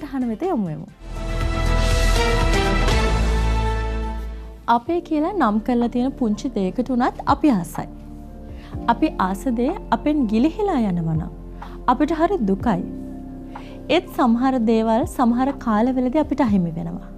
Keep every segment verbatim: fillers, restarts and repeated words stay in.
වැඩසටහන වෙත යමු වෙමු. අපේ කියලා නම් කරලා තියෙන පුංචි දෙයකට උනත් අපි ආසයි. අපි ආස දේ අපෙන් ගිලිහිලා යනවා නම් අපිට හරි දුකයි. ඒත් සමහර දේවල් සමහර කාලවලදී අපිට අහිමි වෙනවා.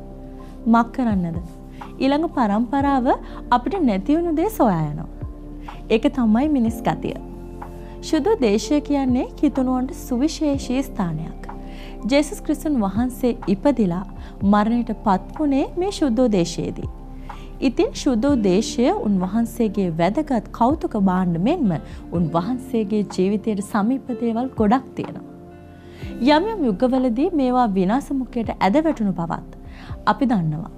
මක් කරන්නද? ඊළඟ පරම්පරාව අපිට නැති වුණු දේ සොයා යනවා. ඒක තමයි මිනිස් ගතිය. සුදු දේශය කියන්නේ කිතුණුවන්ට සුවිශේෂී ස්ථානයක්. ජේසුස් ක්‍රිස්තුන් වහන්සේ ඉපදිලා මරණයට පත් වුණේ මේ සුදු දේශයේදී. ඉතින් සුදු දේශය උන්වහන්සේගේ වැදගත් කෞතුක භාණ්ඩ මෙන්ම උන්වහන්සේගේ ජීවිතයට සමීප දේවල් ගොඩක් තියෙනවා. යම් යම් යුගවලදී මේවා විනාශ මුඛයට ඇද වැටුණු බවත් අපි දන්නවා.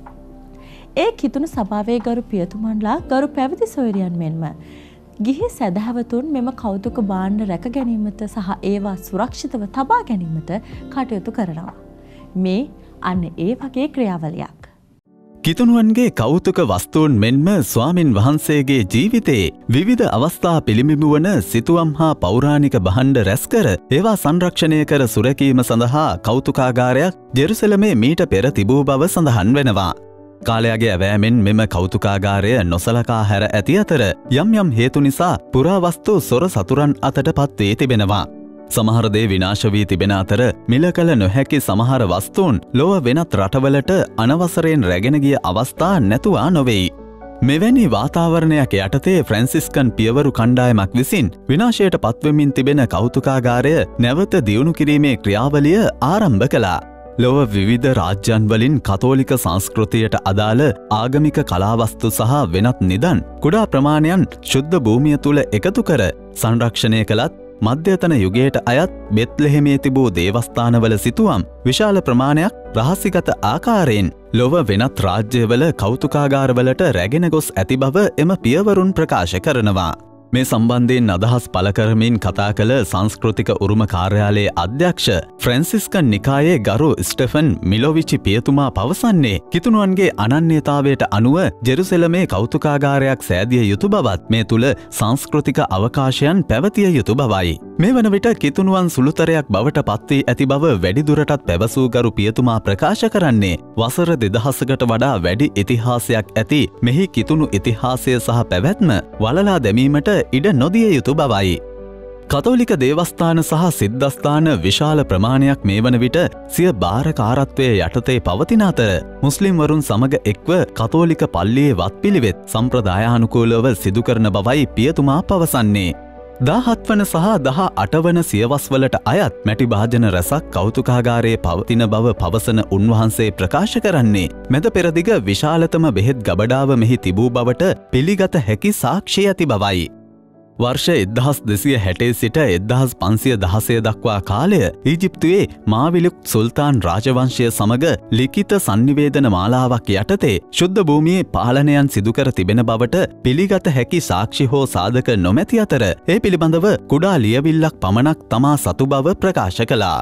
ඒ කිතුණු සභාවේ ගරු පියතුමන්ලා ගරු පැවිදි සොයුරියන් මෙන්ම ගිහි සදහවතුන් මෙම කෞතුක භාණ්ඩ රැක ගැනීමට සහ ඒවා සුරක්ෂිතව තබා ගැනීමට කටයුතු කරනවා. මේ අන්න ඒ වගේ ක්‍රියාවලියක්. කිතුණුවන්ගේ කෞතුක වස්තුන් මෙන්ම ස්වාමින් වහන්සේගේ ජීවිතයේ විවිධ අවස්ථා පිළිඹු වන සිතුවම් හා පෞරාණික භාණ්ඩ රැස්කර ඒවා සංරක්ෂණය කර සුරැකීම සඳහා කෞතුකාගාරයක් ජෙරුසලමේ මීට පෙර තිබූ බව සඳහන් වෙනවා. කාලයාගේ ඇවෑමෙන් මෙම කෞතුකාගාරය නොසලකා හැර ඇති අතර යම් යම් හේතු නිසා පුරාවස්තු සොර සතුරන් අතට පත්වී තිබෙනවා. සමහර දේ විනාශ වී තිබෙන අතර මිල කළ නොහැකි සමහර වස්තුන් ලොව වෙනත් රටවලට අනවසරයෙන් රැගෙන ගිය අවස්ථා නැතුවා නොවේයි. මෙවැනි වාතාවරණයක් යටතේ ෆ්‍රැන්සිස්කන් පියවරු කණ්ඩායමක් විසින් විනාශයට පත්වෙමින් තිබෙන කෞතුකාගාරය නැවත දියුණු කිරීමේ ක්‍රියාවලිය ආරම්භ කළා. ලොව විවිධ රාජ්‍යන් වලින් කතෝලික සංස්කෘතියට අදාළ ආගමික කලාවස්තු සහ වෙනත් නිදන් කුඩා ප්‍රමාණයන් ශුද්ධ භූමිය තුල එකතු කර සංරක්ෂණය කළත් මධ්‍යතන යුගයට අයත් බෙත්ලෙහෙමේ තිබූ දේවස්ථානවල සිතුවම් විශාල ප්‍රමාණයක් රහසිගත ආකාරයෙන් ලොව වෙනත් රාජ්‍යවල කෞතුකාගාරවලට රැගෙන ගොස් ඇති බව එම පියවරුන් ප්‍රකාශ කරනවා. මේ සම්බන්ධයෙන් අදහස් පළ කරමින් කතා කළ සංස්කෘතික උරුම කාර්යාලයේ අධ්‍යක්ෂ ෆ්‍රැන්සිස්කන් නිකායේ ගරු ස්ටෙෆන් මිලොවිචි පියතුමා පවසන්නේ කිතුණුවන්ගේ අනන්‍යතාවයට අනුව ජෙරුසලමේ කෞතුකාගාරයක් සෑදිය යුතු බවත් මේ තුල සංස්කෘතික අවකාශයන් පැවතිය යුතු බවයි. මේ වන විට කිතුණුවන් සුළුතරයක් බවට පත්වී ඇති බව වැඩිදුරටත් පැවසූ ගරු පියතුමා ප්‍රකාශ කරන්නේ වසර දෙදහසකට වඩා වැඩි ඉතිහාසයක් ඇති මෙහි කිතුණු ඉතිහාසය සහ පැවැත්ම වලලා දැමීමට ඉඩ නොදිය යුතු බවයි. කතෝලික දේවස්ථාන සහ සිද්ධස්ථාන විශාල ප්‍රමාණයක් මේ වන විට සිය භාරකාරත්වය යටතේ පවතින අතර මුස්ලිම් වරුන් සමග එක්ව කතෝලික පල්ලියේ වත්පිළිවෙත් සම්ප්‍රදායානුකූලව සිදු කරන බවයි පියතුමා පවසන්නේ. දාහත් වන සහ දහ අට වන සියවස්වලට අයත් මැටි භාජන රැසක් කෞතුකාගාරයේ පවතින බව පවසන උන්වහන්සේ ප්‍රකාශ කරන්නේ මෙද පෙරදිග විශාලතම බෙහෙත් ගබඩාව මෙහි තිබූ බවට පිළිගත හැකි සාක්ෂි ඇති බවයි. වර්ෂ එක්දහස් දෙසිය හැටේ සිට එක්දහස් පන්සිය දහසය දක්වා කාලය ඊජිප්තුවේ මාවිලුක් සුල්තාන් රාජවංශය සමග ලිඛිත සංනිවේදන මාලාවක් යටතේ ශුද්ධ භූමියේ පාලනයන් සිදුකර තිබෙන බවට පිළිගත හැකි සාක්ෂි හෝ සාධක නොමැති අතර ඒ පිළිබඳව කුඩා ලියවිල්ලක් පමණක් තමා සතු බව ප්‍රකාශ කළා.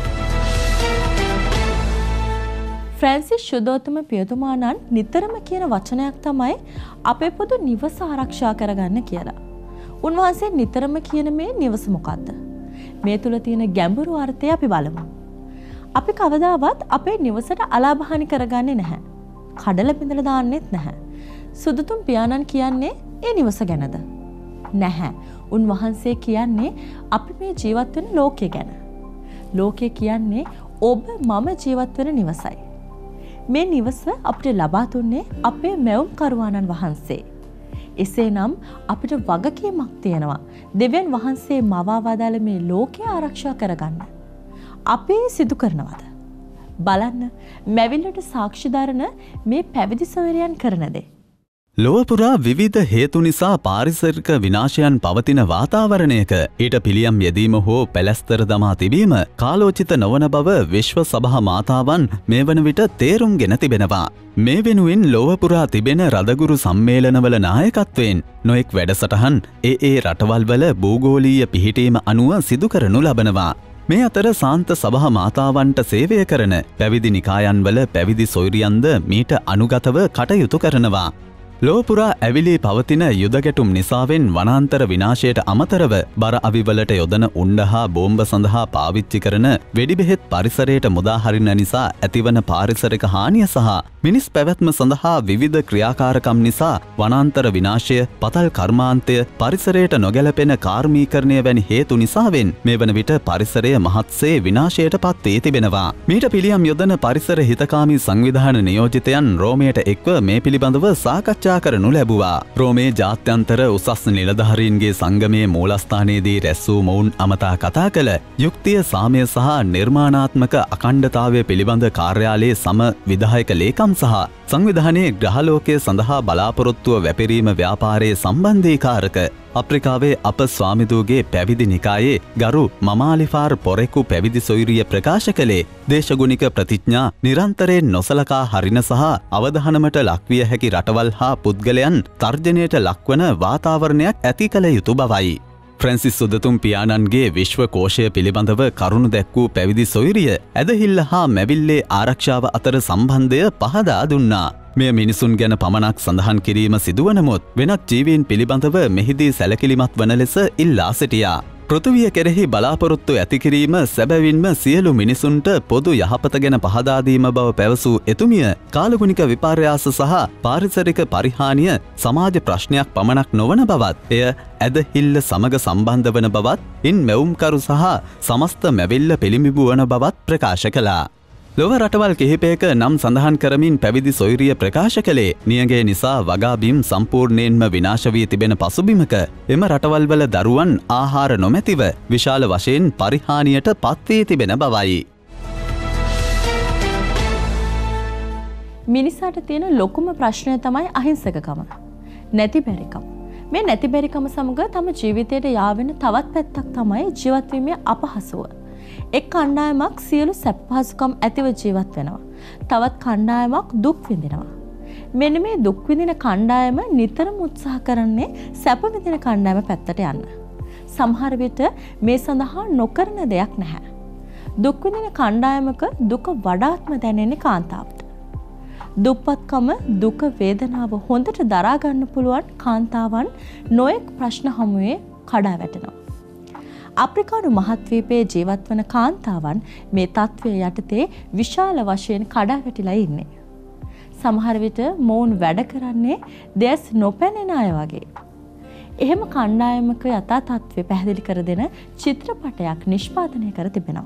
ෆ්‍රැන්සිස් ශුද්ධෝත්තම පියතුමාණන් නිතරම කියන වචනයක් තමයි අපේ පොදු නිවස ආරක්ෂා කරගන්න කියලා. උන්වහන්සේ නිතරම කියන මේ නිවස මොකද්ද? මේ තුල තියෙන ගැඹුරු අර්ථය අපි බලමු. අපි කවදාවත් අපේ නිවසට අලාභහානි කරගන්නේ නැහැ. කඩල බිඳලා දාන්නෙත් නැහැ. සුදුතුම් පියාණන් කියන්නේ ඒ නිවස ගැනද? නැහැ. උන්වහන්සේ කියන්නේ අපි මේ ජීවත් වෙන ලෝකය ගැන. ලෝකය කියන්නේ ඔබ මම ජීවත් වෙන නිවසයි. මේ නිවස අපිට ලබා දුන්නේ අපේ මැවුම් කරුවාණන් වහන්සේ. එසේනම් අපිට වගකීමක් තියෙනවා දෙවියන් වහන්සේ මවා වදාළ මේ ලෝකය ආරක්ෂා කරගන්න. අපි සිදු කරනවද? බලන්න මැවිල්ලට සාක්ෂි දරන මේ පැවිදි සොයුරියන් කරන දේ. ලොවපුරා විවිධ හේතු නිසා පාරිසරික විනාශයන් පවතින වාතාවරණයක ඊට පිළියම් යෙදීම හෝ පැලැස්තර දමා තිබීම කාලෝචිත නොවන බව විශ්ව සභා මාතාවන් මේ වන විට තේරුම් ගෙන තිබෙනවා. මේ වෙනුවෙන් ලොවපුරා තිබෙන රදගුරු සම්මේලනවල නායකත්වයෙන් නොෙක් වැඩසටහන් ඒ ඒ රටවල් වල භූගෝලීය පිහිටීම අනුව සිදු කරනු ලබනවා. මේ අතර සාන්ත සභා මාතාවන්ට සේවය කරන පැවිදි නිකායන් වල පැවිදි සොයුරියන්ද මීට අනුගතව කටයුතු කරනවා. ලෝපුරා ඇවිලී පවතින යුදගැටුම් නිසාවෙන් වනාන්තර විනාශයට අමතරව බර අවිවලට යොදන උණ්ඩ හා බෝම්බ සඳහා පාවිච්චි කරන වෙඩිබෙහෙත් පරිසරයට මුදාහරින නිසා ඇතිවන පාරිසරික හානිය සහ මිනිස් පැවැත්ම සඳහා විවිධ ක්‍රියාකාරකම් නිසා වනාන්තර විනාශය, පතල් කර්මාන්තය, පරිසරයට නොගැලපෙන කාර්මීකරණය වැනි හේතු නිසාවෙන් මේ වන විට පරිසරය මහත්සේ විනාශයට පත් වී තිබෙනවා. මීට පිළියම් යොදන පරිසර හිතකාමී සංවිධාන නියෝජිතයන් රෝමයට එක්ව මේ පිළිබඳව සාකච්ඡා කරනු ලැබුවා. රෝමේ ජාත්‍යන්තර උසස් නිලධාරීන්ගේ සංගමයේ මූලස්ථානයේදී රැස් වූ මොවුන් අමතා කතා කළ යුක්තිය, සාමය සහ නිර්මාණාත්මක අඛණ්ඩතාවය පිළිබඳ කාර්යාලයේ සම විධායක ලේකම් සහ සංවිධානයේ ග්‍රහලෝකය සඳහා බලාපොරොත්තුව වැපිරීම ව්‍යාපාරයේ සම්බන්ධීකාරක අප්‍රිකාවේ අප ස්වාමිදූගේ පැවිදි නිකායේ ගරු මමාලිෆාර් පොරෙකු පැවිදි සොයුරිය ප්‍රකාශ කළේ දේශගුණික ප්‍රතිඥා නිරන්තරයෙන් නොසලකා හරින සහ අවධානමට ලක්විය හැකි රටවල් හා පුද්ගලයන් තර්ජනයට ලක්වන වාතාවරණයක් ඇති කළ යුතු බවයි. ෆ්‍රැන්සිස් සුදතුම් පියාණන්ගේ විශ්ව කෝෂය පිළිබඳව කරුණු දැක්වූ පැවිදි සොයුරිය ඇදහිල්ල හා මැවිල්ලේ ආරක්ෂාව අතර සම්බන්ධය පහදා දුන්නා. මෙය මිනිසුන් ගැන පමණක් සඳහන් කිරීම සිදුවනමුත් වෙනත් ජීවීන් පිළිබඳව මෙහිදී සැලකිලිමත් වන ලෙස ඉල්ලා සිටියා. පෘථිවිය කෙරෙහි බලාපොරොත්තු ඇතිකිරීම සැබවින්ම සියලු මිනිසුන්ට පොදු යහපත ගැන පහදාදීම බව පැවසූ එතුමිය කාලගුණික විපර්යාස සහ පාරිසරික පරිහානිය සමාජ ප්‍රශ්නයක් පමණක් නොවන බවත්, එය ඇදහිල්ල සමග සම්බන්ධ වන බවත්, ඉන් මැවුම්කරු සහ සමස්ත මැවිල්ල පිළිඹු වන බවත් ප්‍රකාශ කළා. ලොව රටවල් කිහිපයක නම් සඳහන් කරමින් පැවිදි සොයුරිය ප්‍රකාශ කළේ නියගේ නිසා වගාබිම් සම්පූර්ණයෙන්ම විනාශ වී තිබෙන පසුබිමක එම රටවල්වල දරුවන් ආහාර නොමැතිව විශාල වශයෙන් පරිහානියට පත්වී තිබෙන බවයි. මිනිසාට තියෙන ලොකුම ප්‍රශ්නය තමයි අහිංසකකම, නැතිබැරිකම. මේ නැතිබැරිකම සමග තම ජීවිතයට යාවෙන තවත් පැත්තක් තමයි ජීවත්වීමේ අපහසුව. එක් කණ්ඩායමක් සියලු සැප පහසුකම් ඇතිව ජීවත් වෙනවා. තවත් කණ්ඩායමක් දුක් විඳිනවා. මෙන්න මේ දුක් විඳින කණ්ඩායම නිතරම උත්සාහ කරන්නේ සැප විඳින කණ්ඩායම පැත්තට යන්න. සමහර විට මේ සඳහා නොකරන දෙයක් නැහැ. දුක් විඳින කණ්ඩායමක දුක වඩාත්ම දැනෙන්නේ කාන්තාවට. දුප්පත්කම, දුක, වේදනාව හොඳට දරා ගන්න පුළුවන් කාන්තාවන් නොයෙක් ප්‍රශ්න හමුවේ කඩා වැටෙනවා. අප්‍රිකානු මහද්වීපයේ ජීවත් වන කාන්තාවන් මේ තත්ත්වය යටතේ විශාල වශයෙන් කඩා වැටිලා ඉන්නේ. සමහර විට මොවුන් වැඩ කරන්නේ දෙස් නොපැනෙන අය වගේ. එහෙම කණ්ඩායමක යථා තත්ත්වය පැහැදිලි කර දෙන චිත්‍රපටයක් නිෂ්පාදනය කර තිබෙනවා.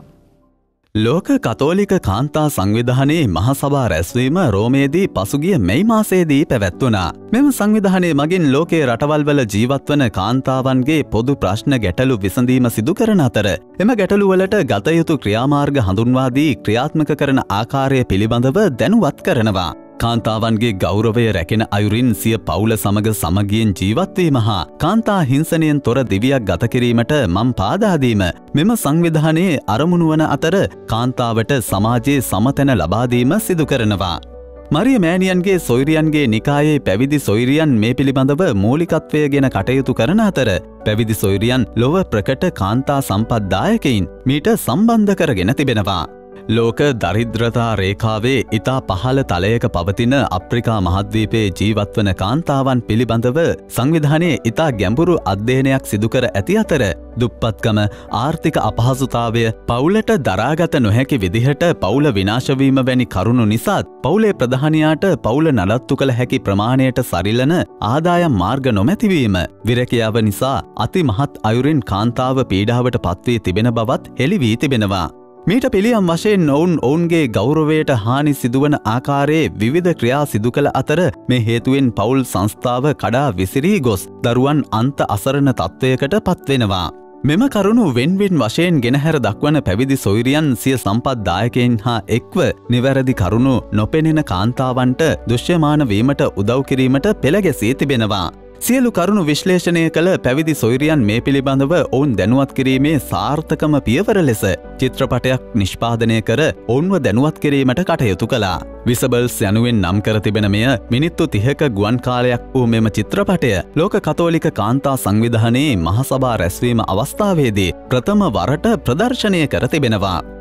ලෝක කතෝලික කාන්තා සංවිධානයේ මහසභා රැස්වීම රෝමේදී පසුගිය මැයි මාසයේදී පැවැත්වුණා. මෙම සංවිධානය මගින් ලෝකයේ රටවල්වල ජීවත්වන කාන්තාවන්ගේ පොදු ප්‍රශ්න ගැටලු විසඳීම සිදු කරන අතර එම ගැටලුවලට ගත යුතු ක්‍රියාමාර්ග හඳුන්වා දී ක්‍රියාත්මක කරන ආකාරය පිළිබඳව දැනුවත් කරනවා. කාන්තාවන්ගේ ගෞරවය රැකෙන අයුරින් සිය පවුල සමග සමගියෙන් ජීවත්වීම හා කාන්තා හිංසනයෙන් තොර දිවියක් ගත කිරීමට මම් පාදාදීම මෙම සංවිධානයේ අරමුණු වන අතර කාන්තාවට සමාජයේ සමතැන ලබාදීම සිදු කරනවා. මරිය මෑණියන්ගේ සොයුරියන්ගේ නිකායේ පැවිදි සොයුරියන් මේ පිළිබඳව මූලිකත්වය ගෙන කටයුතු කරන අතර පැවිදි සොයුරියන් ලොව ප්‍රකට කාන්තා සම්පත්දායකයින් මීට සම්බන්ධ කරගෙන තිබෙනවා. ලෝක දරිද්‍රතා රේඛාවේ ඉතා පහළ තලයක පවතින අප්‍රිකා මහද්වීපයේ ජීවත්වන කාන්තාවන් පිළිබඳව සංවිධානයේ ඉතා ගැඹුරු අධ්‍යයනයක් සිදුකර ඇති අතර දුප්පත්කම, ආර්ථික අපහසුතාවය, පවුලට දරාගත නොහැකි විදිහට පවුල විනාශවීම වැනි කරුණු නිසාත් පවුලේ ප්‍රධානියාට පවුල නඩත්තු කළ හැකි ප්‍රමාණයට සරිලන ආදායම් මාර්ග නොමැතිවීම, විරැකියාව නිසා අති මහත් අයුරින් කාන්තාව පීඩාවට පත්වී තිබෙන බවත් හෙළි වී තිබෙනවා. මීට පිළියම් වශයෙන් ඔවුන් ඔවුන්ගේ ගෞරවයට හානි සිදුවන ආකාරයේ විවිධ ක්‍රියා සිදු කළ අතර මේ හේතුවෙන් පවුල් සංස්ථාව කඩා විසිරී ගොස් දරුවන් අන්ත අසරණ තත්ත්වයකට පත්වෙනවා. මෙම කරුණු වෙන්වෙන් වශයෙන් ගෙනහැර දක්වන පැවිදි සොයුරියන් සිය සම්පත්දායකයන් හා එක්ව නිවැරදි කරුණු නොපෙනෙන කාන්තාවන්ට දෘශ්‍යමාන වීමට උදව් කිරීමට පෙළගැසී තිබෙනවා. සියලු කරුණු විශ්ලේෂණය කළ පැවිදි සොයුරියන් මේ පිළිබඳව ඔවුන් දැනුවත් කිරීමේ සාර්ථකම පියවර ලෙස චිත්‍රපටයක් නිෂ්පාදනය කර ඔවුන්ව දැනුවත් කිරීමට කටයුතු කළා. විසබල්ස් යනුවෙන් නම් කර තිබෙන මෙය මිනිත්තු තිහක ගුවන් කාලයක් වූ මෙම චිත්‍රපටය ලෝක කතෝලික කාන්තා සංවිධානයේ මහසභා රැස්වීම අවස්ථාවේදී ප්‍රථම වරට ප්‍රදර්ශනය කර තිබෙනවා.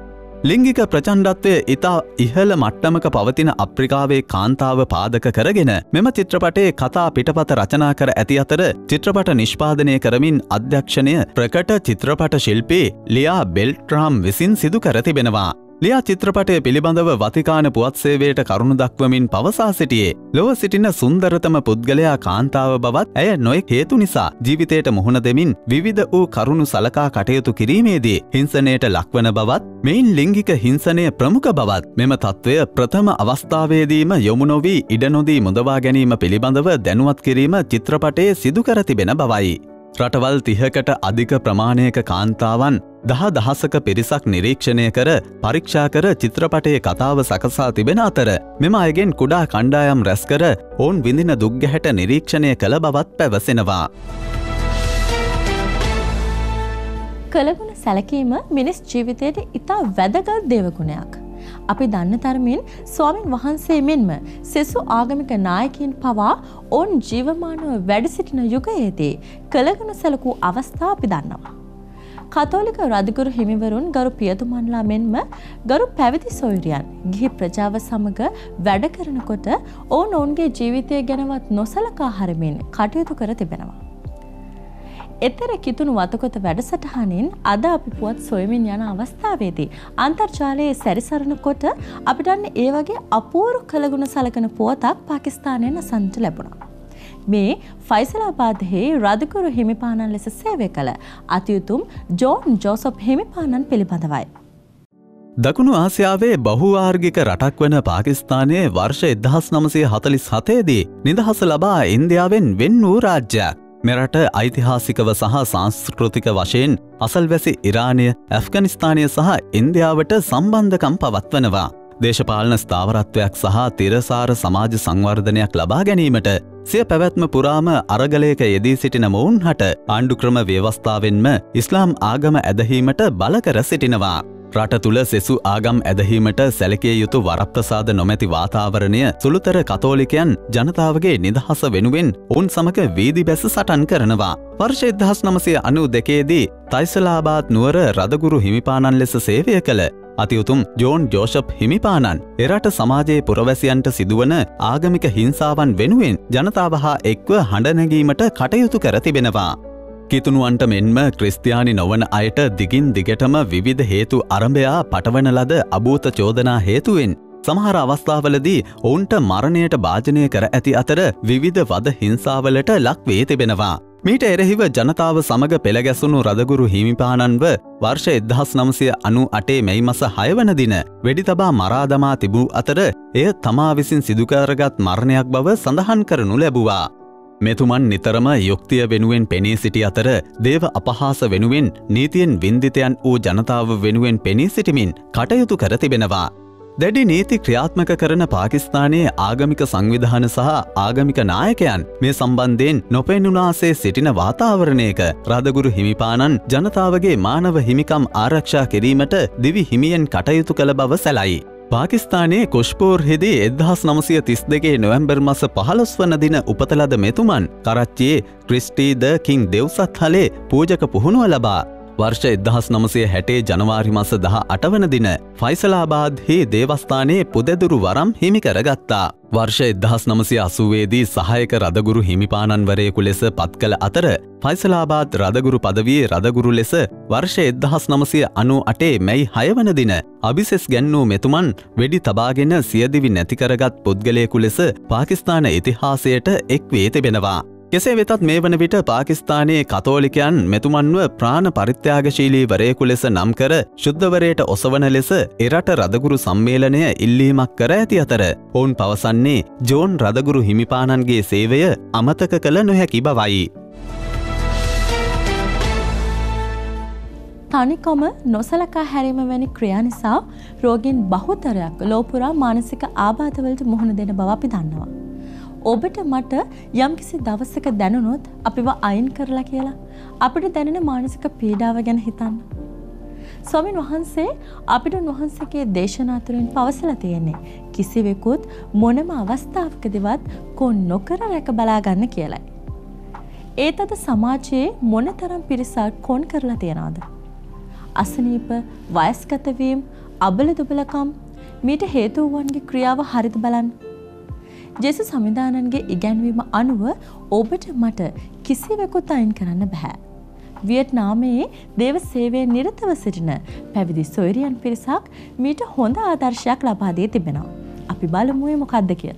ලිංගික ප්‍රචණ්ඩත්වය ඉතා ඉහළ මට්ටමක පවතින අප්‍රිකාවේ කාන්තාව පාදක කරගෙන මෙම චිත්‍රපටයේ කතා පිටපත රචනා කර ඇති අතර චිත්‍රපට නිෂ්පාදනය කරමින් අධ්‍යක්ෂණය ප්‍රකට චිත්‍රපට ශිල්පී ලියා බෙල්ට්‍රාම් විසින් සිදු කර තිබෙනවා. ලියා චිත්‍රපටය පිළිබඳව වතිකාන පුවත් සේවයට කරුණු දක්වමින් පවසා සිටියේ ලොව සිටින සුන්දරතම පුද්ගලයා කාන්තාව බවත් ඇය නොයෙක් හේතු නිසා ජීවිතයට මුහුණ දෙමින් විවිධ වූ කරුණු සලකා කටයුතු කිරීමේදී හිංසනයට ලක්වන බවත් මෙයින් ලිංගික හිංසනය ප්‍රමුඛ බවත් මෙම තත්ත්වය ප්‍රථම අවස්ථාවේදීම යොමු නොවී ඉඩ නොදී මුදවා ගැනීම පිළිබඳව දැනුවත් කිරීම චිත්‍රපටයේ සිදු කර තිබෙන බවයි. රටවල් තිහකට අධික ප්‍රමාණයක කාන්තාවන් දහ දහසක පිරිසක් නිරීක්ෂණය කර පරීක්ෂා කර චිත්‍රපටයේ කතාව සකසා තිබෙන අතර මෙම අයගෙන් කුඩා කණ්ඩායම් රැස් කර ඔවුන් විඳින දුක් ගැහැට නිරීක්ෂණය කළ බවත් පැවසෙනවා. කළගුණ සැලකීම මිනිස් ජීවිතයට ඉතා වැදගත් දේවගුණයක්. අපි දන්න තරමින් ස්වාමින් වහන්සේ මෙන්ම සෙසු ආගමික නායකයින් පවා ඔවුන් ජීවමානව වැඩ සිටින යුගයේදී කළගුණ සැලකූ අවස්ථා අපි දන්නවා. කතෝලික රදගුරු හිමිවරුන් ගරු පියතුමන්ලා මෙන්ම ගරු පැවිදි සොයුරියන් ගිහි ප්‍රජාව සමග වැඩ කරනකොට ඔවුන් ඔවුන්ගේ ජීවිතය ගැනවත් නොසලකා හරිමින් කටයුතු කර තිබෙනවා. එතර කිතුුණු වතකොත වැඩසටහනින් අද අපි පුවත් සොයමින් යන අවස්ථාවේදී අන්තර්ජාලයේ සැරිසරනකොට අපිටන්න ඒ වගේ අපූරු කළගුණ සලකන පුවතක් පාකිස්තානයෙන් අසන්නට ලැබුණා. මේ ෆයිසලාබාදෙහි රදගුරු හිමිපාණන් ලෙස සේවය කළ අතියුතුම් ජෝන් ජෝසප් හිමිපාණන් පිළිබඳවයි. දකුණු ආසියාවේ බහුවාර්ගික රටක් වන පාකිස්තානයේ වර්ෂ එක්දහස් නවසිය හතළිස් හතේදී නිදහස ලබා ඉන්දියාවෙන් වෙන් වූ රාජ්‍යයක්. මෙරට ඓතිහාසිකව සහ සංස්කෘතික වශයෙන් අසල්වැසි ඉරානය, ඇෆ්ගනිස්තානය සහ ඉන්දියාවට සම්බන්ධකම් පවත්වනවා. දේශපාලන ස්ථාවරත්වයක් සහ තිරසාර සමාජ සංවර්ධනයක් ලබා ගැනීමට සිය පැවැත්ම පුරාම අරගලයක යෙදී සිටින මොවුන් හට ආණ්ඩුක්‍රම ව්‍යවස්ථාවෙන්ම ඉස්ලාම් ආගම ඇදහීමට බල කර සිටිනවා. රට තුළ සෙසු ආගම් ඇදහීමට සැලකිය යුතු වරප්‍රසාද නොමැති වාතාවරණය සුළුතර කතෝලිකයන් ජනතාවගේ නිදහස වෙනුවෙන් ඔවුන් සමග වීදි බැස සටන් කරනවා. වර්ෂ එක්දහස් නවසිය අනූ දෙකේදී තයිසලාබාද් නුවර රදගුරු හිමිපාණන් ලෙස සේවය කළ අතිඋතුම් ජෝන් ජෝෂප් හිමිපාණන් එරට සමාජයේ පුරවැසියන්ට සිදුවන ආගමික හිංසාවන් වෙනුවෙන් ජනතාව හා එක්ව හඬ නැගීමට කටයුතු කර තිබෙනවා. කිතුනුවන්ට මෙන්ම ක්‍රිස්තියානි නොවන අයට දිගින් දිගටම විවිධ හේතු අරඹයා පටවන ලද අභූත චෝදනා හේතුවෙන් සමහර අවස්ථාවලදී ඔවුන්ට මරණයට භාජනය කර ඇති අතර විවිධ වද හිංසාවලට ලක් වේ තිබෙනවා. මීට එරෙහිව ජනතාව සමග පෙළගැසුණු රදගුරු හිමිපාණන්ව වර්ෂ එක්දහස් නවසිය අනූ අටේ මැයි මස හය වන දින වෙඩි තබා මරා දමා තිබූ අතර එය තමා විසින් සිදුකරගත් මරණයක් බව සඳහන් කරනු ලැබුවා. මෙතුමන් නිතරම යුක්තිය වෙනුවෙන් පෙනී සිටි අතර දේව අපහාස වෙනුවෙන් නීතියෙන් වින්දිතයන් වූ ජනතාව වෙනුවෙන් පෙනී සිටිමින් කටයුතු කර තිබෙනවා. දැඩි නීති ක්‍රියාත්මක කරන පාකිස්තානයේ ආගමික සංවිධාන සහ ආගමික නායකයන් මේ සම්බන්ධයෙන් නොපෙනුනාසේ සිටින වාතාවරණයක රදගුරු හිමිපාණන් ජනතාවගේ මානව හිමිකම් ආරක්ෂා කිරීමට දිවි හිමියෙන් කටයුතු කළ බව සැලයි. පාකිස්තානයේ කුෂ්පෝර්හිදී එක්දහස් නවසිය තිස් දෙකේ නොවැම්බර් මස පහළොස් වන දින උපතලද මෙතුමන් කරච්චියේ ක්‍රිස්ටී ද කිං දෙව්සත් හලේ පූජක පුහුණුව ලබා වර්ෂ එක්දහස් නවසිය හැටේ ජනවාරි මස දහ අට වන දින ෆයිසලාබාද්හි දේවස්ථානයේ පුදෙදුරු වරම් හිමි කරගත්තා. වර්ෂ එක්දහස් නවසිය අසූවේදී සහායක රදගුරු හිමිපාණන්වරයෙකු ලෙස පත් කළ අතර ෆයිසලාබාද් රදගුරු පදවියේ රදගුරු ලෙස වර්ෂ එක්දහස් නවසිය අනූ අටේ මැයි හය වන දින අභිසෙස් ගැන්වූ මෙතුමන් වෙඩි තබාගෙන සියදිවි නැති කරගත් පුද්ගලයෙකු ලෙස පාකිස්තාන ඉතිහාසයට එක් වේ තිබෙනවා. කෙසේ වෙතත් මේ වන විට පාකිස්තානයේ කතෝලිකයන් මෙතුමන්ව ප්‍රාණ පරිත්‍යාගශීලී වරයෙකු ලෙස නම් කර ශුද්ධවරයට ඔසවන ලෙස එරට රදගුරු සම්මේලනය ඉල්ලීමක් කර ඇති අතර ඔවුන් පවසන්නේ ජෝන් රදගුරු හිමිපාණන්ගේ සේවය අමතක කළ නොහැකි බවයි. තනිකම නොසලකා හැරීම වැනි ක්‍රියා නිසා රෝගීන් බහුතරයක් ලෝපුරා මානසික ආබාධවලට මුහුණ දෙන බව අපි දන්නවා. ඔබට මට යම්කිසි දවසක දැනුනොත් අපිව අයින් කරලා කියලා අපිට දැනෙන මානසික පීඩාව ගැන හිතන්න. ස්වාමීන් වහන්සේ අපිට උන්වහන්සේගේ දේශනා තුළින් පවසලා තියෙන්නේ කිසිවෙකුත් මොනම අවස්ථාවකදීවත් කොන් නොකර රැක බලා ගන්න කියලයි. ඒත් අද සමාජයේ මොනතරම් පිරිසක් කොන් කරලා තියනවද? අසනීප, වයස්ගත වීම, අබල දුබලකම් මීට හේතු වූවන්ගේ ක්‍රියාව හරිද බලන්න. ජේසුස් සමිදානන්ගේ ඉගැන්වීම අනුව ඔබට මට කිසිවෙකුත් අයින් කරන්න බෑ. වියට්නාමයේ දේව සේවයේ නිරතව සිටින පැවිදි සොයුරියන් පිරිසක් මීට හොඳ ආදර්ශයක් ලබා දී තිබෙනවා. අපි බලමු ඒ මොකක්ද කියලා.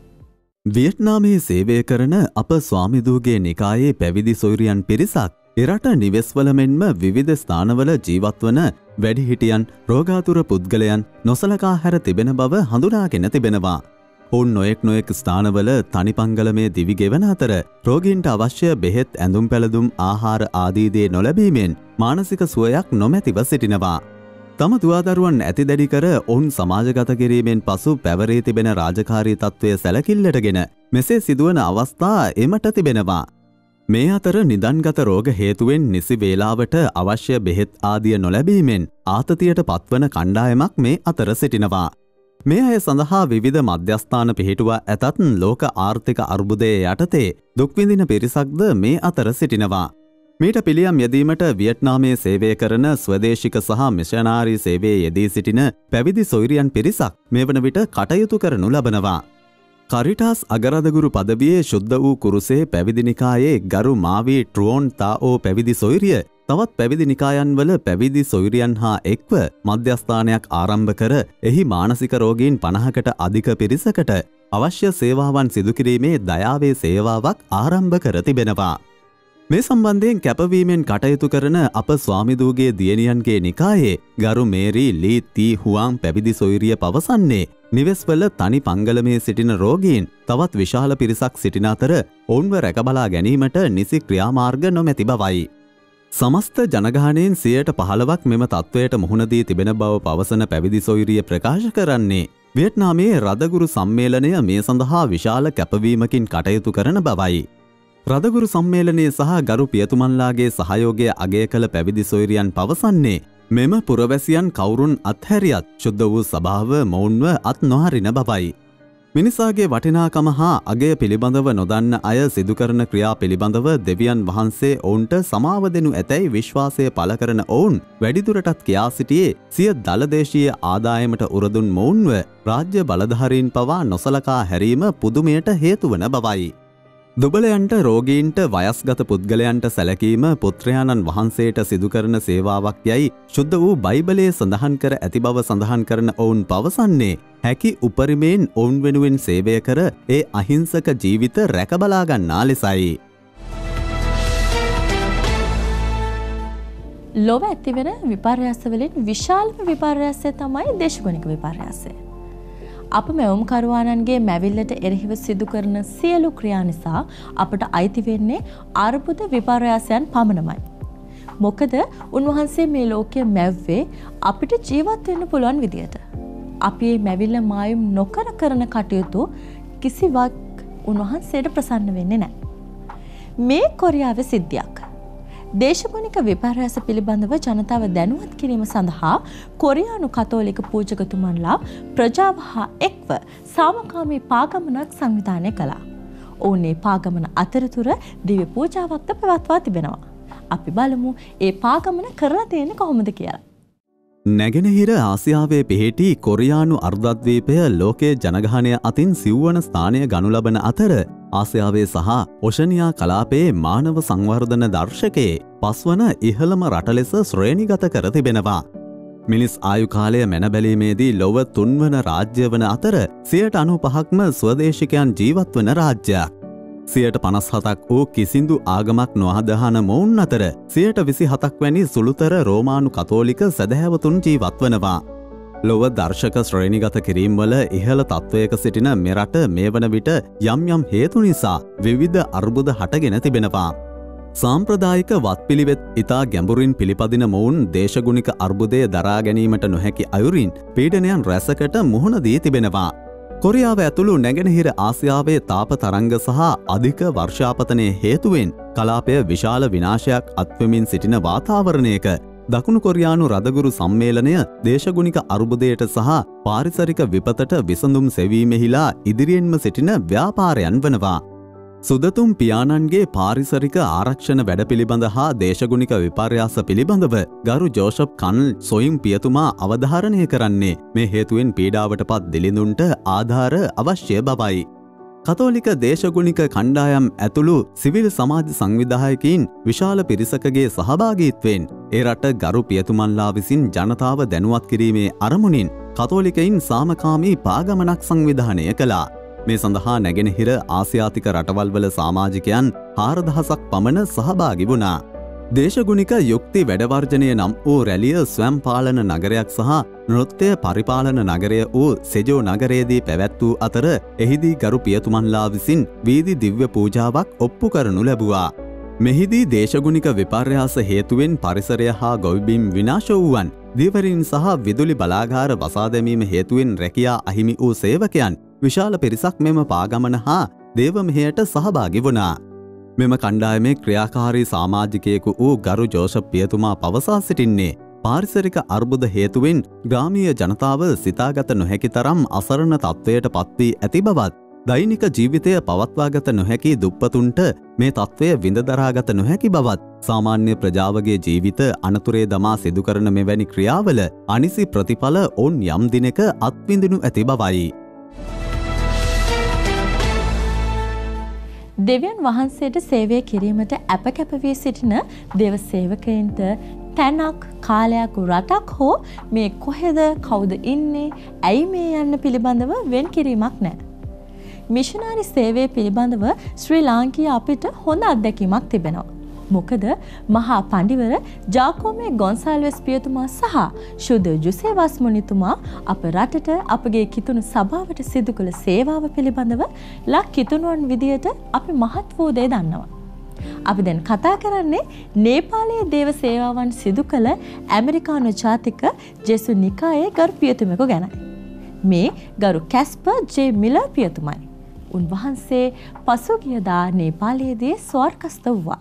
වියට්නාමයේ සේවය කරන අප ස්වාමිදූගේ නිකායේ පැවිදි සොයුරියන් පිරිසක් එරට නිවෙස්වල මෙන්ම විවිධ ස්ථානවල ජීවත්වන වැඩිහිටියන් රෝගාතුර පුද්ගලයන් නොසලකා හැර තිබෙන බව හඳුනාගෙන තිබෙනවා. ඔවුන් නොයෙක් නොයෙක් ස්ථානවල තනිපංගලමේ දිවි ගෙවන අතර රෝගීන්ට අවශ්‍ය බෙහෙත් ඇඳුම් පැළඳුම් ආහාර ආදී දේ නොලැබීමෙන් මානසික සුවයක් නොමැතිව සිටිනවා. තම දුවදරුවන් ඇති දැඩි කර ඔවුන් සමාජගත කිරීමෙන් පසු පැවරී තිබෙන රාජකාරී තත්ත්වය සැලකිල්ලටගෙන මෙසේ සිදුවන අවස්ථා එමට තිබෙනවා. මේ අතර නිදන්ගත රෝග හේතුවෙන් නිසි වේලාවට අවශ්‍ය බෙහෙත් ආදිය නොලැබීමෙන් ආතතියට පත්වන කණ්ඩායමක් මේ අතර සිටිනවා. මේ අය සඳහා විවිධ මධ්‍යස්ථාන පිහිටුවා ඇතත් ලෝක ආර්ථික අර්බුදය යටතේ දුක්විඳින පිරිසක්ද මේ අතර සිටිනවා. මීට පිළියම් යෙදීමට වියට්නාමයේ සේවය කරන ස්වදේශික සහ මිෂනාරී සේවයේ යෙදී සිටින පැවිදි සොයුරියන් පිරිසක් මේ වන විට කටයුතු කරනු ලබනවා. කරිටාස් අගරදගුරු පදවියේ ශුද්ධ වූ කුරුසේ පැවිදි නිකායේ ගරු මාවී ට්‍රෝන් තාෝ පැවිදි සොයුරිය තවත් පැවිදි නිකායන් වල පැවිදි සොයුරියන් හා එක්ව මධ්‍යස්ථානයක් ආරම්භ කර එහි මානසික රෝගීන් පනහකට අධික පිරිසකට අවශ්‍ය සේවාවන් සිදුකිරීමේ දයාවේ සේවාවක් ආරම්භ කර තිබෙනවා. මේ සම්බන්ධයෙන් කැපවීමෙන් කටයුතු කරන අප ස්වාමිදූගේ දියණියන්ගේ නිකායේ ගරු මේරී ලී තී හුවාන් පැවිදි සොයුරිය පවසන්නේ නිවෙස්වල තනි පංගලමේ සිටින රෝගීන් තවත් විශාල පිරිසක් සිටින අතර ඔවුන්ව රැකබලා ගැනීමට නිසි ක්‍රියාමාර්ග නොමැති බවයි. සමස්ත ජනගහනයෙන් සියයට පහළවක් මෙම තත්ත්වයට මුහුණ දී තිබෙන බව පවසන පැවිදි සොයුරිය ප්‍රකාශ කරන්නේ වියට්නාමයේ රදගුරු සම්මේලනය මේ සඳහා විශාල කැපවීමකින් කටයුතු කරන බවයි. රදගුරු සම්මේලනයේ සහ ගරු පියතුමන්ලාගේ සහයෝගය අගය කළ පැවිදි සොයුරියන් පවසන්නේ මෙම පුරවැසියන් කවුරුන් අත්හැරියත් ශුද්ධ වූ සභාව මොවුන්ව අත් නොහරින බවයි. මිනිසාගේ වටිනාකම හා අගය පිළිබඳව නොදන්න අය සිදුකරන ක්‍රියා පිළිබඳව දෙවියන් වහන්සේ ඔවුන්ට සමාව දෙනු ඇතැයි විශ්වාසය පළ කරන ඔවුන් වැඩිදුරටත් කියා සිටියේ සිය දළදේශීය ආදායමට උරදුන් මොවුන්ව රාජ්‍ය බලධාරීන් පවා නොසලකා හැරීම පුදුමයට හේතුවන බවයි. දුබලයන්ට රෝගීන්ට වයස්ගත පුද්ගලයන්ට සැලකීම පුත්‍රයාණන් වහන්සේට සිදුකරන සේවාවක් යැයි ශුද්ධ වූ බයිබලයේ සඳහන් කර ඇති බව සඳහන් කරන ඔවුන් පවසන්නේ හැකි උපරිමයෙන් ඔවුන් වෙනුවෙන් සේවය කර ඒ අහිංසක ජීවිත රැකබලාගන්නා ලෙසයි. ලොව ඇතිවෙන විපර්යාසවලින් විශාලම විපර්යාසය තමයි දේශගුණික විපර්යාසය. අප මැවුම්කරුවාණන්ගේ මැවිල්ලට එරෙහිව සිදු කරන සියලු ක්‍රියා නිසා අපට අයිති වෙන්නේ අර්බුද විපර්යාසයන් පමණමයි. මොකද උන්වහන්සේ මේ ලෝකයේ මැව්වේ අපිට ජීවත් වෙන්න පුළුවන් විදියට. අපි මේ මැවිල්ල මායම් නොකර කරන කටයුතු කිසිවක් උන්වහන්සේට ප්‍රසන්න වෙන්නේ නැහැ. මේ කොරියාවේ සිද්ධියක්. දේශගුණික විපර්යාස පිළිබඳව ජනතාව දැනුවත් කිරීම සඳහා කොරියානු කතෝලික පූජකතුමන්ලා ප්‍රජාව හා එක්ව සාමකාමී පාගමනක් සංවිධානය කළා. ඔවුන් මේ පාගමන අතරතුර දිව්‍ය පූජාවක්ද පැවැත්වා තිබෙනවා. අපි බලමු ඒ පාගමන කරලා තියෙන්නේ කොහොමද කියලා. නැගෙනහිර ආසියාවේ පිහිටි කොරියානු අර්ධද්වීපය ලෝකයේ ජනගහනය අතින් සිව්වන ස්ථානය ගනු ලබන අතර ආසියාවේ සහ ඔෂනියා කලාපයේ මානව සංවර්ධන දර්ශකයේ පස්වන ඉහළම රට ලෙස ශ්‍රේණිගත කර තිබෙනවා. මිනිස් ආයු කාලය මැනබැලීමේදී ලොව තුන්වන රාජ්‍ය වන අතර සියයට අනූපහක්ම ස්වදේශිකයන් ජීවත් වන රාජ්‍යයක්. සියයට පනස් හතක් වූ කිසිදු ආගමක් නොඅදහන මොවුන් අතර සියයට විසි හතක් වැනි සුළුතර රෝමානු කතෝලික සැදැහැවතුන් ජීවත් වනවා. ලොව දර්ශක ශ්‍රේණිගත කිරීම්වල ඉහළ තත්ත්වයක සිටින මෙරට මේ වන විට යම් යම් හේතු නිසා විවිධ අර්බුද හටගෙන තිබෙනවා. සාම්ප්‍රදායික වත්පිළිවෙත් ඉතා ගැඹුරින් පිළිපදින මොවුන් දේශගුණික අර්බුදය දරා ගැනීමට නොහැකි අයුරින් පීඩනයන් රැසකට මුහුණ දී තිබෙනවා. කොරියාව ඇතුළු නැගෙනහිර ආසියාවේ තාප තරංග සහ අධික වර්ෂාපතනය හේතුවෙන් කලාපය විශාල විනාශයක් අත්වමින් සිටින වාතාවරණයක දකුණු කොරියානු රදගුරු සම්මේලනය දේශගුණික අර්බුදයට සහ පාරිසරික විපතට විසඳුම් සෙවීමෙහිලා ඉදිරියෙන්ම සිටින ව්‍යාපාරයන් වනවා. සුදතුම් පියාණන්ගේ පාරිසරික ආරක්ෂණ වැඩ පිළිබඳ හා දේශගුණික විපර්යාස පිළිබඳව ගරු ජෝෂප් කනල් සොයිම් පියතුමා අවධාරණය කරන්නේ මේ හේතුවෙන් පීඩාවට පත් දිලිඳුන්ට ආධාර අවශ්‍ය බවයි. කතෝලික දේශගුණික කණ්ඩායම් ඇතුළු සිවිල් සමාජ සංවිධායකයින් විශාල පිරිසකගේ සහභාගීත්වයෙන් ඒ රට ගරු පියතුමන්ලා විසින් ජනතාව දැනුවත් කිරීමේ අරමුණින් කතෝලිකයින් සාමකාමී පාගමනක් සංවිධානය කළා. මේ සඳහා නැගෙනහිර ආසියාතික රටවල්වල සමාජිකයන් හාරදහසක් පමණ සහභාගි වුණා. දේශගුණික යුක්ති වැඩවර්ජනය නම් වූ රැලිය ස්වයං පාලන නගරයක් සහ නෘත්‍ය පරිපාලන නගරය වූ සෙජෝ නගරයේදී පැවැත් වූ අතර එහිදී ගරු පියතුමන්ලා විසින් වීදි දිව්‍ය පූජාවක් ඔප්පු කරනු ලැබුවා. මෙහිදී දේශගුණික විපර්යාස හේතුවෙන් පරිසරය හා ගොවිබිම් විනාශ වූවන් දීවරින් සහ විදුලි බලාගාර වසා දැමීම හේතුවෙන් රැකියා අහිමි වූ සේවකයන් විශාල පිරිසක් මෙම පාගමන හා දේව මෙහෙයට සහභාගි වුණා. මෙම කණ්ඩායමේ ක්‍රියාකාරී සමාජිකයෙකු වූ ගරු ජෝෂප් පියතුමා පවසා සිටින්නේ පාරිසරික අර්බුද හේතුවෙන් ග්‍රාමීය ජනතාව සිතාගත නොහැකි තරම් අසරණ තත්ත්වයට පත්වී ඇති බවත් දෛනික ජීවිතය පවත්වාගත නොහැකි දුප්පතුන්ට මේ තත්ත්වය විඳදරාගත නොහැකි බවත් සාමාන්‍ය ප්‍රජාවගේ ජීවිත අනතුරේ දමා සිදු කරන මෙවැනි ක්‍රියාවල අනිසි ප්‍රතිඵල ඔවුන් යම් දිනක අත්විඳිනු ඇති බවයි. දෙවියන් වහන්සේට සේවය කිරීමට අපකැප වී සිටින දේව සේවකයින්ට තැනක් කාලයක් රටක් හෝ මේ කොහෙද කවුද ඉන්නේ ඇයි මේ යන්න පිළිබඳව වෙන් කිරීමක් නැහැ. මිෂනාරි සේවය පිළිබඳව ශ්‍රී ලාංකීය අපිට හොඳ අත්දැකීමක් තිබෙනවා. මොකද මහා පඬිවර ජාකෝමේ ගොන්සාල්වෙස් පියතුමා සහ ශුද්ධ ජුසේවස් මුනිතුමා අප රටට අපගේ කිතුණු සභාවට සිදු කළ සේවාව පිළිබඳව ලක් කිතුණුවන් විදියට අපි මහත් වූ දේ දන්නවා. අපි දැන් කතා කරන්නේ නේපාලයේ දේව සේවාවන් සිදු කළ ඇමරිකානු ජාතික ජෙසු නිකායේ ගරු පියතුමෙකු ගැනයි. මේ ගරු කැස්පර් ජේ මිලර් පියතුමයි. උන්වහන්සේ පසුගියදා නේපාලයේදී ස්වර්ගස්ථ වූවා.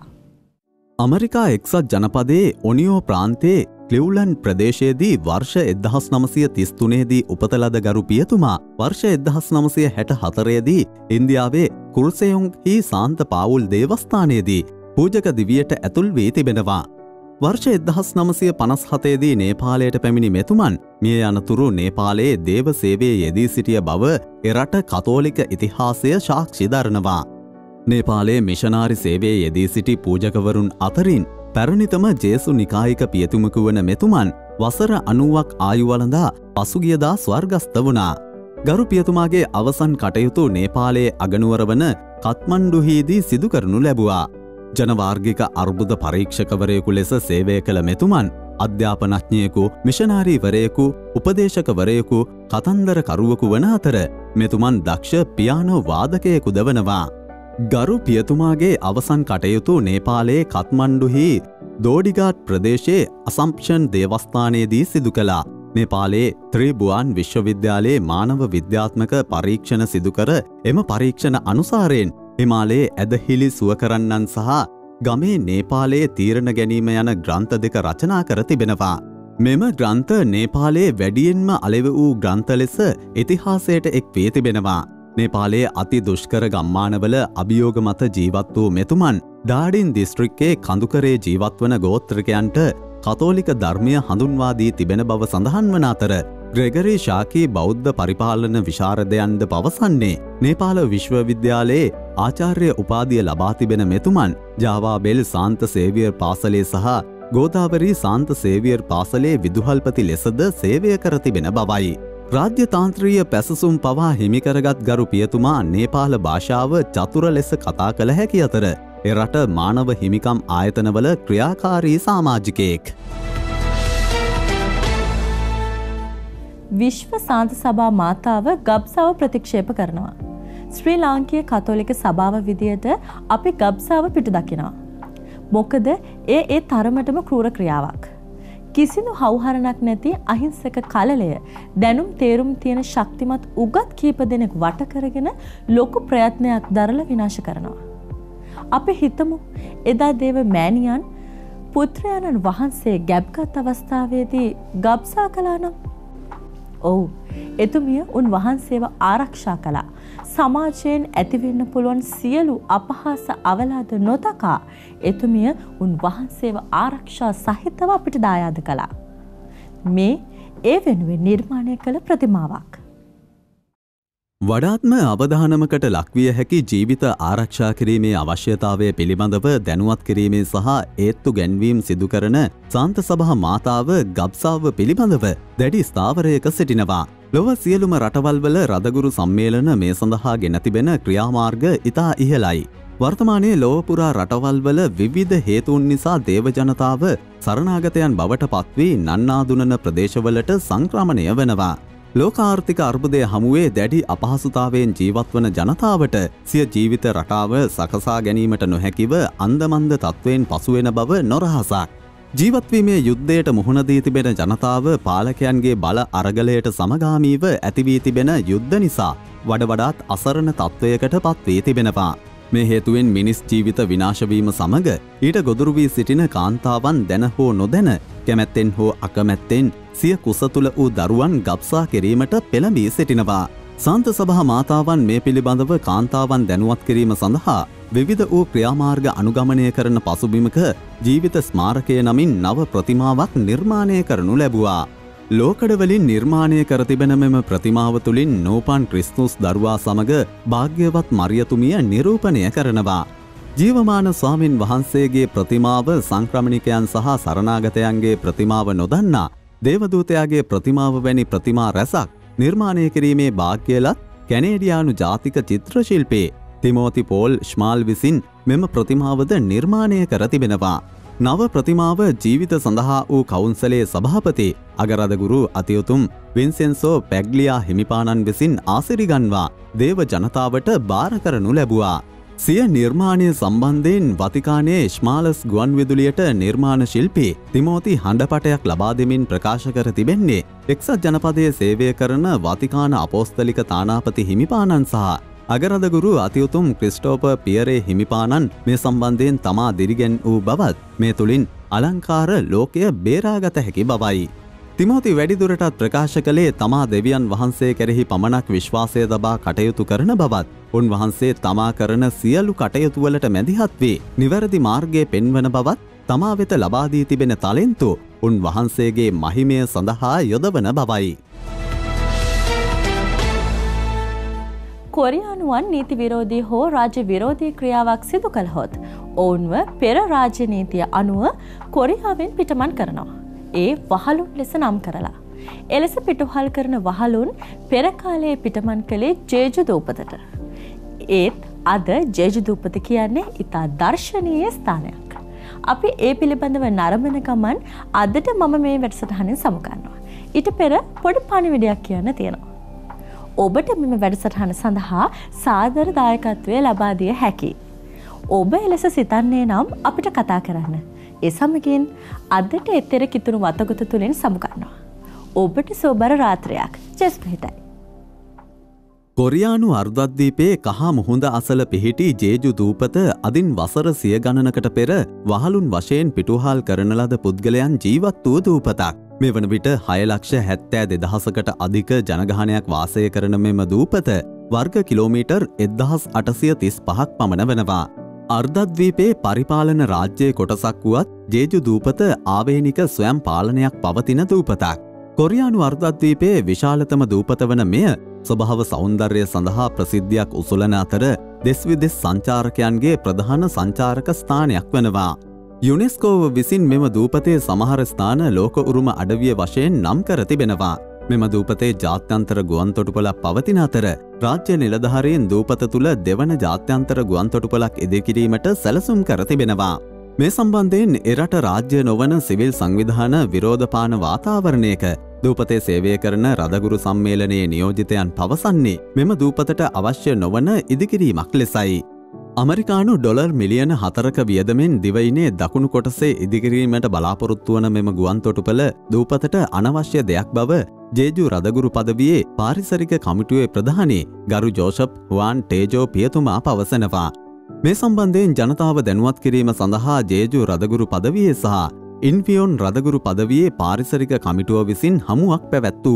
අමරිකා එක්සත් ජනපදයේ ඔනියෝ ප්‍රාන්තයේ ක්ලිව්ලන්ඩ් ප්‍රදේශයේදී වර්ෂ එක්දහස් නවසිය තිස් තුනේදී උපත ලද ගරු පියතුමා වර්ෂ එක්දහස් නවසිය හැට හතරේදී ඉන්දියාවේ කුර්සෙයොන්හි සාන්ත පාවුල් දේවස්ථානයේදී පූජක දිවියට ඇතුල් වී තිබෙනවා. වර්ෂ එක්දහස් නවසිය පනස් හතේදී නේපාලයට පැමිණි මෙතුමන් මිය යනතුරු නේපාලයේ දේව සේවයේ යෙදී සිටිය බව එරට කතෝලික ඉතිහාසය සාක්ෂි දරනවා. නේපාලයේ මිෂනාරි සේවයේ යෙදී සිටි පූජකවරුන් අතරින් පැරණිතම ජේසු නිකායික පියතුමෙකු වන මෙතුමන් වසර අනූවක් ආයු වළඳා පසුගියදා ස්වර්ගස්ථ වුණා. ගරු පියතුමාගේ අවසන් කටයුතු නේපාලයේ අගනුවර වන කත්මණ්ඩුහිදී සිදු කරනු ලැබුවා. ජනවාර්ගික අර්බුද පරීක්ෂකවරයෙකු ලෙස සේවය කළ මෙතුමන් අධ්‍යාපනඥයෙකු, මිෂනාරීවරයෙකු, උපදේශකවරයෙකු, කතන්දරකරුවෙකු වන අතර මෙතුමන් දක්ෂ පියානෝ වාදකයෙකුද වනවා. ගරු පියතුමාගේ අවසන් කටයුතු නේපාලයේ කත්මණ්ඩුහි දෝඩිගාට් ප්‍රදේශයේ අසම්ප්ෂන් දේවස්ථානයේදී සිදු කළා. නේපාලයේ ත්‍රිබුවන් විශ්වවිද්‍යාලයේ මානව විද්‍යාත්මක පරීක්ෂණ සිදු කර එම පරීක්ෂණ අනුසාරයෙන් හිමාලයේ ඇදහිලි සුව කරන්නන් සහ ගමේ නේපාලයේ තීරණ ගැනීම යන ග්‍රන්ථ දෙක රචනා කර තිබෙනවා. මෙම ග්‍රන්ථ නේපාලයේ වැඩියෙන්ම අලෙව වූ ග්‍රන්ථ ලෙස ඉතිහාසයට එක් වී තිබෙනවා. නේපාලයේ අති දුෂ්කර ගම්මානවල අභියෝග මත ජීවත් වූ මෙතුමන් ඩාඩින් දිස්ත්‍රික්කයේ කඳුකරේ ජීවත්වන ගෝත්‍රිකයන්ට කතෝලික ධර්මය හඳුන්වා දී තිබෙන බව සඳහන් වන අතර ග්‍රෙගරි ශාකී බෞද්ධ පරිපාලන විශාරදයන්ද පවසන්නේ නේපාල විශ්වවිද්‍යාලයේ ආචාර්ය උපාධිය ලබා තිබෙන මෙතුමන් ජාවාබෙල් සාන්ත සේවියර් පාසලේ සහ ගෝදාවරි සාන්ත සේවියර් පාසලේ විදුහල්පති ලෙසද සේවය කර තිබෙන බවයි. රාජ්‍ය තාන්ත්‍රීය පැසසුම් පවා හිමිකරගත් ගරු පියතුමා නේපාල භාෂාව චතුර ලෙස කතා කළ හැකි අතර එරට මානව හිමිකම් ආයතනවල ක්‍රියාකාරී සමාජිකයෙක්. විශ්ව සාන්ත සභා මාතාව ගබ්සාව ප්‍රතික්ෂේප කරනවා. ශ්‍රී ලාංකීය කතෝලික සභාව විදියට අපි ගබ්සාව පිටු දකිනවා. මොකද ඒ ඒ තරමටම ක්‍රූර ක්‍රියාවක්. කිසිදු හවුහරණක් නැති අහිංසක කලලය දැනුම් තේරුම් තියෙන ශක්තිමත් උගත් කීප දෙනෙක් වට කරගෙන ලොකු ප්‍රයත්නයක් දරලා විනාශ කරනවා. අපි හිතමු එදා දේව මෑණියන් පුත්‍රයාණන් වහන්සේ ගැබ්ගත් අවස්ථාවේදී ගබ්සා කළා නම්. ඔව් එතුමිය උන්වහන්සේව ආරක්ෂා කළා. සමාජයෙන් ඇතිවෙන්න පුළුවන් සියලු අපහාස අවලාද නොතකා එතුමිය උන්වහන්සේව ආරක්ෂා සහිතව අපිට දායාද කළා. මේ ඒ වෙනුවෙන් නිර්මාණය කළ ප්‍රතිමාවක්. වඩාත්ම අවධානමකට ලක්විය හැකි ජීවිත ආරක්ෂා කිරීමේ අවශ්‍යතාවය පිළිබඳව දැනුවත් කිරීමේ සහ ඒත්තු ගැන්වීම් සිදු කරන සාන්ත සභා මාතාව ගබ්සාව පිළිබඳව දැඩි ස්ථාවරයක සිටිනවා. ලොව සියලුම රටවල්වල රදගුරු සම්මේලන මේ සඳහා ගෙන තිබෙන ක්‍රියාමාර්ග ඉතා ඉහළයි. වර්තමානයේ ලොවපුරා රටවල්වල විවිධ හේතුන් නිසා දේව ජනතාව සරණාගතයන් බවට පත්වී නන්නාදුනන ප්‍රදේශවලට සංක්‍රමණය වෙනවා. ලෝකාර්ථික අර්බුදය හමුවේ දැඩි අපහසුතාවයෙන් ජීවත්වන ජනතාවට සිය ජීවිත රටාව සකසා ගැනීමට නොහැකිව අන්දමන්ද තත්ත්වයෙන් පසුවෙන බව නොරහසක්. ජීවත්වීමේ යුද්ධයට මුහුණදී තිබෙන ජනතාව පාලකයන්ගේ බල අරගලයට සමගාමීව ඇතිවී තිබෙන යුද්ධ නිසා වඩ වඩාත් අසරණ තත්ත්වයකට පත්වී තිබෙනවා. මේ හේතුවෙන් මිනිස් ජීවිත විනාශවීම සමග ඊට ගොදුරු වී සිටින කාන්තාවන් දැන හෝ නොදැන කැමැත්තෙන් හෝ අකමැත්තෙන් සිය කුස තුළ වූ දරුවන් ගබ්සා කිරීමට පෙළඹී සිටිනවා. සාන්ත සභා මාතාවන් මේ පිළිබඳව කාන්තාවන් දැනුවත් කිරීම සඳහා විවිධ වූ ක්‍රියාමාර්ග අනුගමනය කරන පසුබිමක ජීවිත ස්මාරකය නමින් නව ප්‍රතිමාවක් නිර්මාණය කරනු ලැබුවා. ලෝකඩවලින් නිර්මාණය කර තිබෙන මෙම ප්‍රතිමාව තුළින් නෝපන් ක්‍රිස්තුස් දරුවා සමග භාග්‍යවත් මරියතුමිය නිරූපණය කරනවා. ජීවමාන ස්වාමින් වහන්සේගේ ප්‍රතිමාව සංක්‍රමණිකයන් සහ සරණාගතයන්ගේ ප්‍රතිමාව නොදන්නා දේවදූතයාගේ ප්‍රතිමාව වැනි ප්‍රතිමා රැසක් නිර්මාණය කිරීමේ භාග්‍යලත් කැනේඩියානු ජාතික චිත්‍රශිල්පී තිමෝති පෝල් ශ්මාල් විසින් මෙම ප්‍රතිමාවද නිර්මාණය කර තිබෙනවා. නව ප්‍රතිමාව ජීවිත සඳහා වූ කවුන්සලේ සභාපති අගරදගුරු අතියුතුම් වින්සෙන්සෝ පැග්ලියා හිමිපාණන් විසින් ආසිරිගන්වා දේව ජනතාවට භාර කරනු ලැබුවා. සිය නිර්මාණය සම්බන්ධයෙන් වතිකානයේ ශ්මාලස් ගුවන් විදුලියට නිර්මාණ ශිල්පී තිමෝති හඬපටයක් ලබා දෙමින් ප්‍රකාශ කර තිබෙන්නේ එක්සත් ජනපදයේ සේවය කරන වතිකාන අපෝස්තලික තානාපති හිමිපාණන් සහ අගරදගුරු අතියුතුම් ක්‍රිස්ටෝප පියරේ හිමිපාණන් මේ සම්බන්ධයෙන් තමා දිරිගෙන් වූ බවත් මේ තුළින් අලංකාර ලෝකය බේරාගත හැකි බවයි. තිමෝති වැඩිදුරටත් ප්‍රකාශ කළේ තමා දෙවියන් වහන්සේ කෙරෙහි පමණක් විශ්වාසය තබා කටයුතු කරන බවත් උන්වහන්සේ තමා කරන සියලු කටයුතුවලට මැදිහත් වී නිවැරදි මාර්ගයේ පෙන්වන බවත් තමා වෙත ලබා දී තිබෙන තලෙන්තු උන්වහන්සේගේ මහිමය සඳහා යොදවන බවයි. කොරියානුවන් නීති විරෝධී හෝ රාජ්‍ය විරෝධී ක්‍රියාවක් සිදු කළහොත් ඔවුන්ව පෙර රාජ්‍ය නීතිය අනුව කොරියාවෙන් පිටමන් කරනවා. ඒ වහලුන් ලෙස නම් කරලා. එලෙස පිටුහල් කරන වහලුන් පෙර කාලයේ පිටමන් කළේ ජේජු දූපතට. ඒත් අද ජේජු දූපත කියන්නේ ඉතා දර්ශනීය ස්ථානයක්. අපි ඒ පිළිබඳව නරඹන ගමන් අදට මම මේ වැඩසටහනින් සමුගන්නවා. ඊට පෙර පොඩි පණිවිඩයක් කියන්න තියෙනවා. ඔබට මෙම වැඩසටහන සඳහා සාදර දායකත්වය ලබා දිය හැකියි. ඔබ එලෙස සිතන්නේ නම් අපිට කතා කරන්න. ඒ සමගින් අදට එතෙර කිතුණු වතගොත තුලින් සමුගන්නවා. ඔබට සුබර රාත්‍රියක්. ජෙස් පිටයි. කොරියානු අර්ධද්වීපයේ කහ මුහුද අසල පිහිටි ජේජු දූපත අදින් වසර සිය ගණනකට පෙර වහලුන් වශයෙන් පිටුහල් කරන ලද පුද්ගලයන් ජීවත් වූ දූපතක්. මේ වන විට හය ලක්ෂ හැත්තෑ දෙදහසකට අධික ජනගහනයක් වාසය කරන මෙම දූපත වර්ග කිලෝමීටර් එක්දහස් අටසිය තිස් පහක් පමණ වෙනවා. අර්ධද්වීපයේ පරිපාලන රාජ්‍යයේ කොටසක් වුවත් ජේජු දූපත ආවේනික ස්වයං පාලනයක් පවතින දූපතක්. කොරියානු අර්ධද්වීපයේ විශාලතම දූපත වන මෙය ස්වභාව සෞන්දර්ය සඳහා ප්‍රසිද්ධියක් උසුලන අතර දෙස් විදෙස් සංචාරකයන්ගේ ප්‍රධාන සංචාරක ස්ථානයක් වෙනවා. යුනෙස්කෝව විසින් මෙම දූපතේ සමහර ස්ථාන ලෝක උරුම අඩවිය වශයෙන් නම් කර තිබෙනවා. මෙම දූපතේ ජාත්‍යන්තර ගුවන්තොටුපළක් පවතින අතර රාජ්‍ය නිලධාරීන් දූපත තුළ දෙවන ජාත්‍යන්තර ගුවන්තොටුපළක් ඉදිකිරීමට සැලසුම් කර තිබෙනවා. මේ සම්බන්ධයෙන් එරට රාජ්‍ය නොවන සිවිල් සංවිධාන විරෝධපාන වාතාවරණයක දූපතේ සේවය කරන රදගුරු සම්මේලනයේ නියෝජිතයන් පවසන්නේ මෙම දූපතට අවශ්‍ය නොවන ඉදිකිරීමක් ලෙසයි. අමරිකානු ඩොලර් මිලියන හතරක වියදමෙන් දිවයිනේ දකුණු කොටසේ ඉදිකිරීමට බලාපොරොත්තු වන මෙම ගුවන්තොටුපළ දූපතට අනවශ්‍ය දෙයක් බව ජේජු රදගුරු පදවියේ පාරිසරික කමිටුවේ ප්‍රධානී ගරු ජෝෂප් හුවාන් ටේජෝ පියතුමා පවසනවා. මේ සම්බන්ධයෙන් ජනතාව දැනුවත් කිරීම සඳහා ජේජු රදගුරු පදවියේ සහ ඉන්ෆියොන් රදගුරු පදවියේ පාරිසරික කමිටුව විසින් හමුවක් පැවැත්වූවා.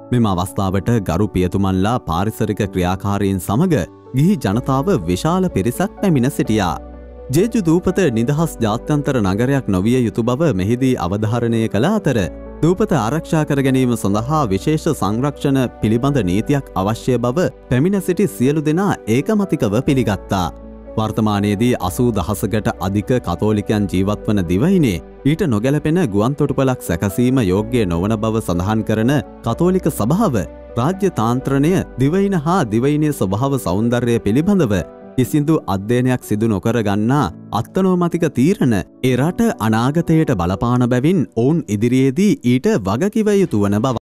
මෙම අවස්ථාවට ගරු පියතුමන්ලා පාරිසරික ක්‍රියාකාරීන් සමග ගිහි ජනතාව විශාල පිරිසක් පැමිණ සිටියා. ජේජු දූපත නිදහස් ජාත්‍යන්තර නගරයක් නොවිය යුතු බව මෙහිදී අවධාරණය කළ අතර දූපත ආරක්ෂා කර ගැනීම සඳහා විශේෂ සංරක්ෂණ පිළිබඳ නීතියක් අවශ්‍ය බව පැමිණ සිටි සියලු දෙනා ඒකමතිකව පිළිගත්තා. වර්තමානයේදී අසූ දහසකට අධික කතෝලිකයන් ජීවත්වන දිවයිනේ ඊට නොගැලපෙන ගුවන්තොටුපලක් සැකසීම යෝග්‍ය නොවන බව සඳහන් කරන කතෝලික සභාව රාජ්‍ය තාන්ත්‍රණය දිවයින හා දිවයිනේ ස්වභාව සෞන්දර්යය පිළිබඳව කිසිදු අධ්‍යයනයක් සිදු නොකර ගන්නා අත්නෝමතික තීරණ ඒ රට අනාගතයට බලපාන බැවින් ඔවුන් ඉදිරියේදී ඊට වගකිව යුතු වන බව